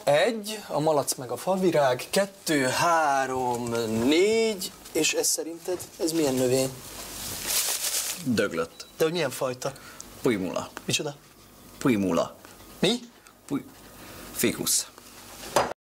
1, a malac meg a favirág, 2, 3, 4, és ez szerinted, ez milyen növény? Döglött. De hogy milyen fajta? Pujmula. Micsoda? Pujmula. Mi? Ficus.